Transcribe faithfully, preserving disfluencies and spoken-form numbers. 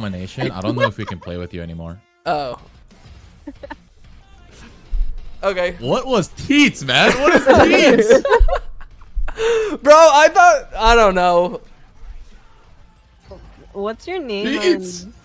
Domination. I don't know if we can play with you anymore. Oh. Okay. What was teats, man? What is teats? Bro, I thought I don't know. What's your name? Teats. On...